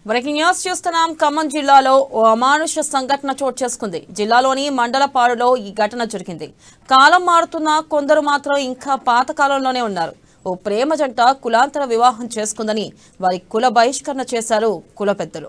Breaking news చూస్తున్నాం. ఖమ్మం జిల్లాలో ఓ అమానుష సంఘటన చోటు చేసుకుంది. జిల్లాలోని మండలపాడులో ఈ ఘటన జరిగింది. కాలం మారుతున్నా కొందరు మాత్రం ఇంకా పాత కాలంలోనే ఉన్నారు. ఓ ప్రేమ జంట కులాంతర వివాహం చేసుకుందని వారి కుల బహిష్కరణ చేశారు కుల పెద్దలు.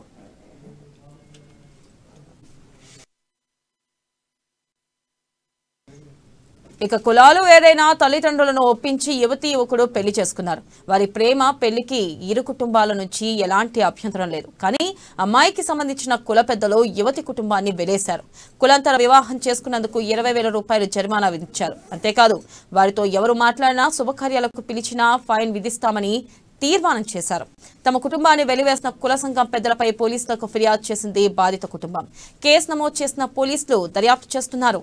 ఇక కులాలు ఏదైనా తల్లిదండ్రులను ఒప్పించి యువతి యువకుడు పెళ్లి చేసుకున్నారు. వారి ప్రేమ పెళ్లికి ఇరు కుటుంబాల నుంచి ఎలాంటి అభ్యంతరం లేదు. కానీ అమ్మాయికి సంబంధించిన కుల పెద్దలు యువతి కుటుంబాన్ని వెలేశారు. కులాంతర వివాహం చేసుకున్నందుకు 20,000 రూపాయలు జరిమానా విధించారు. అంతేకాదు వారితో ఎవరు మాట్లాడినా శుభకార్యాలకు పిలిచినా ఫైన్ విధిస్తామని తీర్మానం చేశారు. తమ కుటుంబాన్ని వెలివేసిన కుల సంఘం పెద్దలపై పోలీసులకు ఫిర్యాదు చేసింది బాధిత కుటుంబం. కేసు నమోదు చేసిన పోలీసులు దర్యాప్తు చేస్తున్నారు.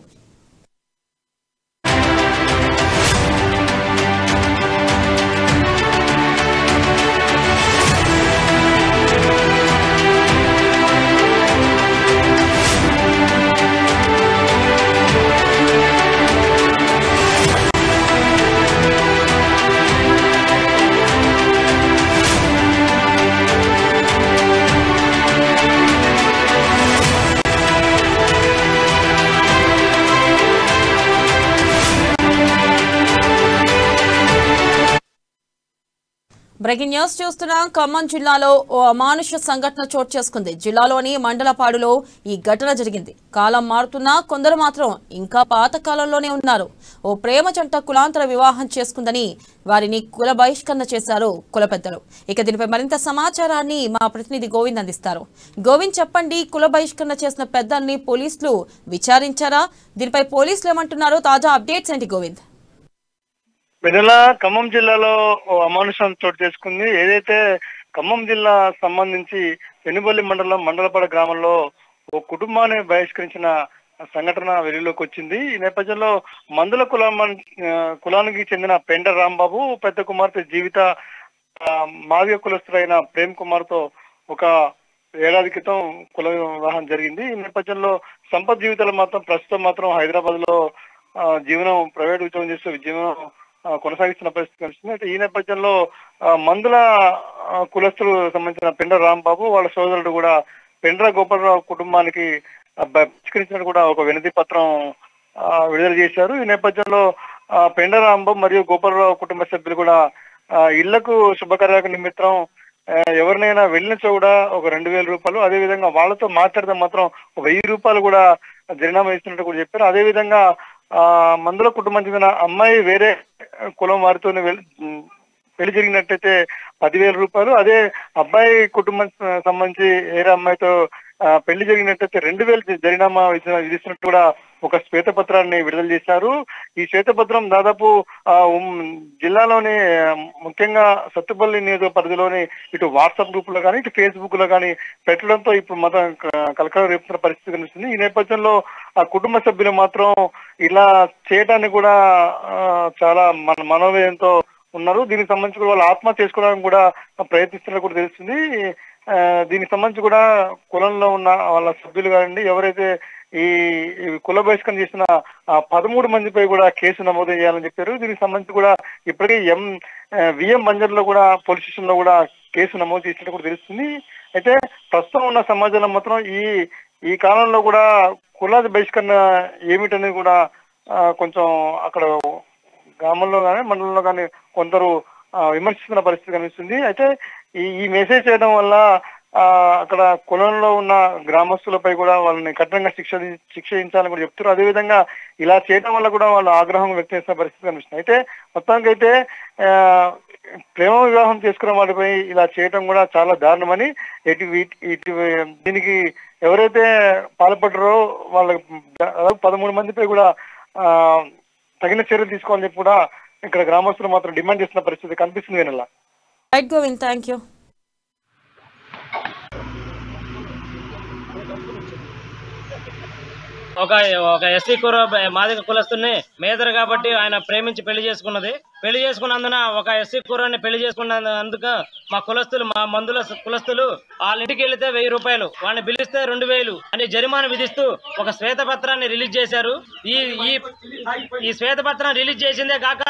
బ్రేకింగ్ న్యూస్ చూస్తున్నాం. ఖమ్మం జిల్లాలో ఓ అమానుష సంఘటన చోటు చేసుకుంది. జిల్లాలోని మండలపాడులో ఈ ఘటన జరిగింది. కాలం మారుతున్నా కొందరు మాత్రం ఇంకా పాత కాలంలోనే ఉన్నారు. ఓ ప్రేమ జంట కులాంతర వివాహం చేసుకుందని వారిని కుల బహిష్కరణ చేశారు కుల పెద్దలు. ఇక దీనిపై మరింత సమాచారాన్ని మా ప్రతినిధి గోవింద్ అందిస్తారు. గోవింద్, చెప్పండి, కుల బహిష్కరణ చేసిన పెద్దల్ని పోలీసులు విచారించారా? దీనిపై పోలీసులు ఏమంటున్నారు? తాజా అప్డేట్స్ ఏంటి గోవింద్? వెనుల ఖమ్మం జిల్లాలో ఓ అమానుషం చోటు చేసుకుంది. ఏదైతే ఖమ్మం జిల్లా సంబంధించి పెనుబల్లి మండలం మండలపాడ గ్రామంలో ఓ కుటుంబాన్ని బహిష్కరించిన సంఘటన వెలుగులోకి వచ్చింది. ఈ నేపథ్యంలో మందుల కులానికి చెందిన పెండ రాంబాబు పెద్ద కుమార్తె జీవిత మాదిగ కులస్తుడైన ప్రేమ్ కుమార్ తో ఒక ఏడాది క్రితం కుల వివాహం జరిగింది. ఈ నేపథ్యంలో సంపత్ జీవితాలు ప్రస్తుతం మాత్రం హైదరాబాద్ లో జీవనం ప్రైవేట్ ఉద్యోగం చేస్తూ జీవనం కొనసాగిస్తున్న పరిస్థితి కనిపిస్తుంది. అయితే ఈ నేపథ్యంలో మందుల కులస్తులు సంబంధించిన పెండ్ర రాంబాబు వాళ్ళ సోదరుడు కూడా పెండ్ర గోపాలరావు కుటుంబానికి బహిష్కరించినట్టు కూడా ఒక వినతి పత్రం విడుదల చేశారు. ఈ నేపథ్యంలో పెండ్ర రాంబాబు మరియు గోపాలరావు కుటుంబ సభ్యులు కూడా ఇళ్లకు శుభకార్యాల నిమిత్తం ఎవరినైనా వెళ్ళినచో కూడా ఒక 2,000 రూపాయలు, అదేవిధంగా వాళ్ళతో మాట్లాడితే మాత్రం 1,000 రూపాయలు కూడా జరిమానా ఇస్తున్నట్టు కూడా చెప్పారు. అదేవిధంగా మందుల కుటుంబం చెందిన అమ్మాయి వేరే కులం వారితో పెళ్లి జరిగినట్టయితే 10,000 రూపాయలు, అదే అబ్బాయి కుటుంబం సంబంధించి వేరే అమ్మాయితో పెళ్లి జరిగినట్టయితే 2,000 జరిమానా విధిస్తున్నట్టు కూడా ఒక శ్వేతపత్రాన్ని విడుదల చేశారు. ఈ శ్వేతపత్రం దాదాపు జిల్లాలోని ముఖ్యంగా సత్తుపల్లి నియోజక పరిధిలోని ఇటు వాట్సాప్ గ్రూప్ లో కానీ ఇటు ఫేస్బుక్ లో కానీ పెట్టడంతో ఇప్పుడు మొత్తం కలకలం రేపుతున్న పరిస్థితి కనిపిస్తుంది. ఈ నేపథ్యంలో ఆ కుటుంబ సభ్యులు మాత్రం ఇలా చేయడానికి కూడా చాలా మనోవేదంతో ఉన్నారు. దీనికి సంబంధించి కూడా వాళ్ళు ఆత్మహత్య చేసుకోవడానికి కూడా ప్రయత్నిస్తున్నట్టు కూడా తెలుస్తుంది. దీనికి సంబంధించి కూడా కులంలో ఉన్న వాళ్ళ సభ్యులు కానివ్వండి, ఎవరైతే ఈ కుల బహిష్కరణ చేసిన 13 మందిపై కూడా కేసు నమోదు చేయాలని చెప్పారు. దీనికి సంబంధించి కూడా ఇప్పటికే విఎం బంజర్లో కూడా పోలీస్ స్టేషన్ లో కూడా కేసు నమోదు చేసినట్టు కూడా తెలుస్తుంది. అయితే ప్రస్తుతం ఉన్న సమాజంలో మాత్రం ఈ కాలంలో కూడా కుల బహిష్కరణ ఏమిటనేది కూడా కొంచెం అక్కడ గ్రామంలో కానీ మండలంలో కానీ కొందరు విమర్శిస్తున్న పరిస్థితి కనిపిస్తుంది. అయితే ఈ మెసేజ్ చేయడం వల్ల అక్కడ కులంలో ఉన్న గ్రామస్తులపై కూడా వాళ్ళని కఠినంగా శిక్షించాలని కూడా చెప్తారు. అదేవిధంగా ఇలా చేయడం వల్ల కూడా వాళ్ళు ఆగ్రహం వ్యక్తం చేసిన పరిస్థితి కనిపిస్తుంది. అయితే మొత్తానికైతే ప్రేమ వివాహం చేసుకున్న వాటిపై ఇలా చేయడం కూడా చాలా దారుణమని, దీనికి ఎవరైతే పాల్పడ్డారో వాళ్ళ 13 మందిపై కూడా తగిన చర్యలు తీసుకోవాలని చెప్పి కూడా ఇక్కడ గ్రామస్తులు మాత్రం డిమాండ్ చేస్తున్న పరిస్థితి కనిపిస్తుంది. వెనల్లా రైట్ గోవింద్, థ్యాంక్ యూ. ఒక ఎస్సీ మాదిగ కులస్తుని మేదర్ కాబట్టి ఆయన ప్రేమించి పెళ్లి చేసుకున్నందున ఒక ఎస్సీ కుర్రాన్ని పెళ్లి చేసుకున్నందుకు మా కులస్తులు, మా మందుల కులస్తులు వాళ్ళ ఇంటికి వెళితే 1,000 రూపాయలు, వాళ్ళని పిలిస్తే 2,000 అని జరిమానా విధిస్తూ ఒక శ్వేతపత్రాన్ని రిలీజ్ చేశారు. ఈ శ్వేతపత్రం రిలీజ్ చేసిందే కాక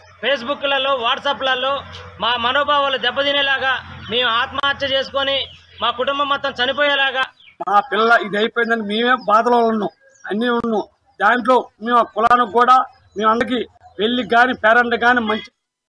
ఫేస్బుక్లలో, వాట్సాప్లలో మా మనోభావాలు దెబ్బతినేలాగా మేము ఆత్మహత్య చేసుకొని మా కుటుంబం మొత్తం చనిపోయేలాగా. మా పిల్ల ఇది అయిపోయిందని మేమే బాధలో ఉన్నాం, అన్నీ ఉన్నాం. దాంట్లో మేము కులానికి కూడా మేము అందరికి పెళ్లి కానీ పేరెంట్ కానీ మంచి